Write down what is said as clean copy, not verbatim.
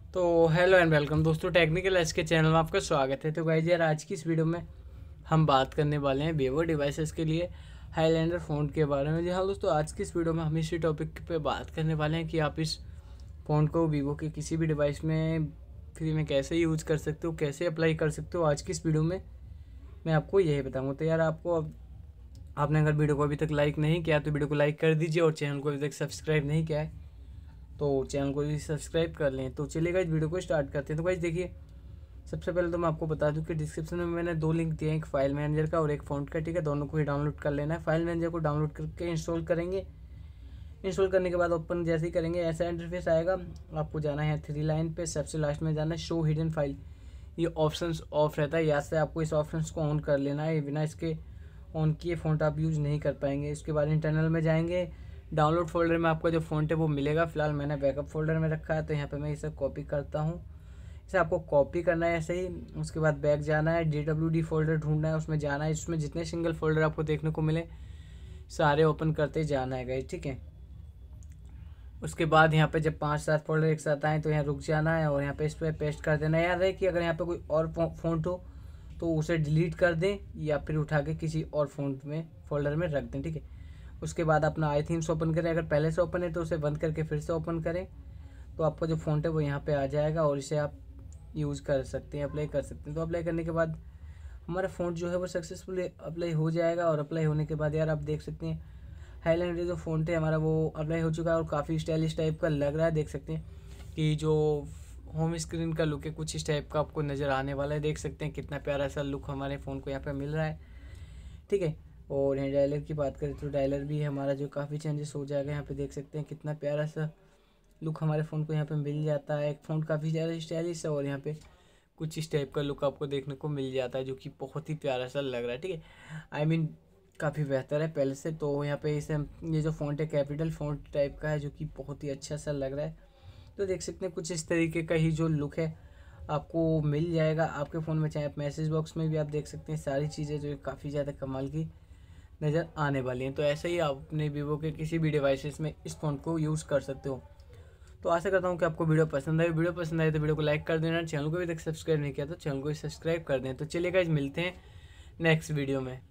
तो hello and welcome दोस्तों, technical age के चैनल में आपका स्वागत है। तो गाइस यार, आज की इस वीडियो में हम बात करने वाले हैं वीवो डिवाइसेस के लिए हाईलैंडर फ़ोन के बारे में। जी हाँ दोस्तों, आज की इस वीडियो में हम इसी टॉपिक पे बात करने वाले हैं कि आप इस फ़ोन को वीवो के किसी भी डिवाइस में फ्री में कैसे यूज़ कर सकते हो, कैसे अप्लाई कर सकते हो। आज की इस वीडियो में मैं आपको यही बताऊँगा। तो यार, आपने अगर वीडियो को अभी तक लाइक नहीं किया तो वीडियो को लाइक कर दीजिए, और चैनल को अभी तक सब्सक्राइब नहीं किया है तो चैनल को भी सब्सक्राइब कर लें। तो चलिए गाइस, वीडियो को स्टार्ट करते हैं। तो गाइस देखिए, सबसे पहले तो मैं आपको बता दूं कि डिस्क्रिप्शन में मैंने दो लिंक दिए हैं, एक फाइल मैनेजर का और एक फ़ॉन्ट का। ठीक है, दोनों को ही डाउनलोड कर लेना है। फाइल मैनेजर को डाउनलोड करके इंस्टॉल करेंगे। इंस्टॉल करने के बाद ओपन जैसे ही करेंगे ऐसा इंटरफेस आएगा। आपको जाना है थ्री लाइन पे, सबसे लास्ट में जाना है शो हिडन फाइल। ये ऑप्शन ऑफ रहता है, यहाँ से आपको इस ऑप्शन को ऑन कर लेना है। बिना इसके ऑन किए फ़ॉन्ट आप यूज़ नहीं कर पाएंगे। इसके बाद इंटरनल में जाएंगे, डाउनलोड फोल्डर में आपका जो फ़ॉन्ट है वो मिलेगा। फिलहाल मैंने बैकअप फोल्डर में रखा है, तो यहाँ पे मैं इसे कॉपी करता हूँ। इसे आपको कॉपी करना है ऐसे ही। उसके बाद बैक जाना है, DWD फोल्डर ढूंढना है, उसमें जाना है। इसमें जितने सिंगल फोल्डर आपको देखने को मिले सारे ओपन करते जाना है गाइस, ठीक है। उसके बाद यहाँ पे जब 5-7 फोल्डर एक साथ आए तो यहाँ रुक जाना है और यहाँ पे इस पर पेस्ट कर देना है। याद है कि अगर यहाँ पे कोई और फ़ॉन्ट हो तो उसे डिलीट कर दें या फिर उठा के किसी और फ़ॉन्ट में फोल्डर में रख दें, ठीक है। उसके बाद अपना आई थीम्स ओपन करें। अगर पहले से ओपन है तो उसे बंद करके फिर से ओपन करें, तो आपका जो फ़ॉन्ट है वो यहाँ पे आ जाएगा और इसे आप यूज़ कर सकते हैं, अप्लाई कर सकते हैं। तो अप्लाई करने के बाद हमारा फ़ॉन्ट जो है वो सक्सेसफुली अप्लाई हो जाएगा। और अप्लाई होने के बाद यार आप देख सकते हैं हाईलाइटर जो फ़ॉन्ट है हमारा वो अप्लाई हो चुका है और काफ़ी स्टाइलिश टाइप का लग रहा है। देख सकते हैं कि जो होम स्क्रीन का लुक है कुछ इस टाइप का आपको नज़र आने वाला है। देख सकते हैं कितना प्यारा सा लुक हमारे फ़ोन को यहाँ पे मिल रहा है, ठीक है। और यहाँ डायलर की बात करें तो डायलर भी हमारा जो काफ़ी चेंजेस हो जाएगा। यहाँ पे देख सकते हैं कितना प्यारा सा लुक हमारे फ़ोन को यहाँ पे मिल जाता है। फ़ोन काफ़ी ज़्यादा स्टाइलिश है और यहाँ पे कुछ इस टाइप का लुक आपको देखने को मिल जाता है, जो कि बहुत ही प्यारा सा लग रहा है, ठीक है। आई मीन काफ़ी बेहतर है पहले से। तो यहाँ पे इसे ये जो फ़ॉन्ट है कैपिटल फ़ॉन्ट टाइप का है, जो कि बहुत ही अच्छा सा लग रहा है। तो देख सकते हैं कुछ इस तरीके का ही जो लुक है आपको मिल जाएगा आपके फ़ोन में। चाहे आप मैसेज बॉक्स में भी आप देख सकते हैं सारी चीज़ें जो काफ़ी ज़्यादा कमाल की नज़र आने वाली हैं। तो ऐसे ही आप अपने वीवो के किसी भी डिवाइसेस में इस फ़ोन को यूज़ कर सकते हो। तो आशा करता हूँ कि आपको वीडियो पसंद आई। वीडियो पसंद आए तो वीडियो को लाइक कर देना। चैनल को अभी तक सब्सक्राइब नहीं किया तो चैनल को सब्सक्राइब कर दें। तो चलिए गाइस, मिलते हैं नेक्स्ट वीडियो में।